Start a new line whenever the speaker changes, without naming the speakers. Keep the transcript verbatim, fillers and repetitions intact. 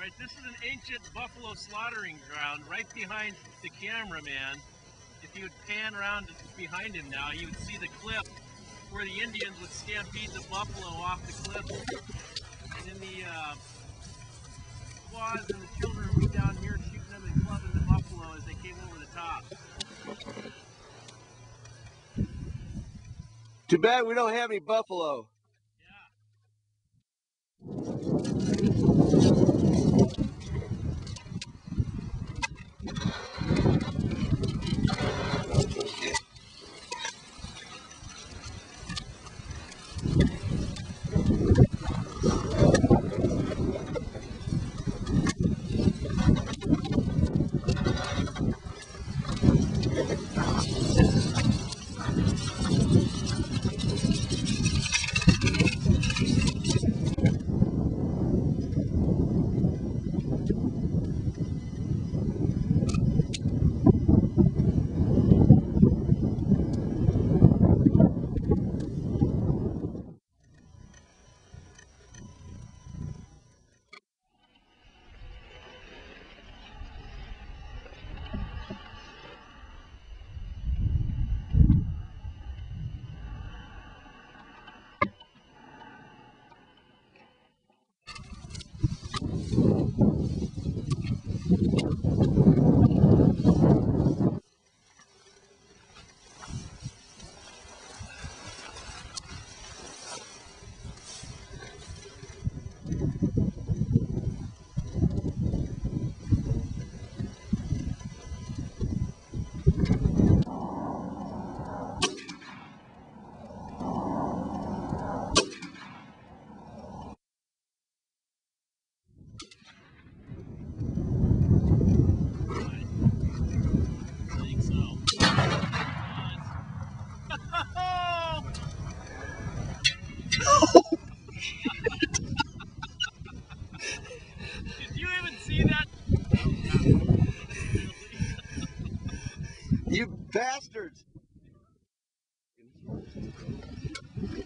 Right, this is an ancient buffalo slaughtering ground right behind the cameraman. If you would pan around behind him now, you would see the cliff where the Indians would stampede the buffalo off the cliff. And then the uh, squaws and the children would be down here shooting them and clubbing the buffalo as they came over the top.
Too bad we don't have any buffalo.
Did you even see that?
You bastards!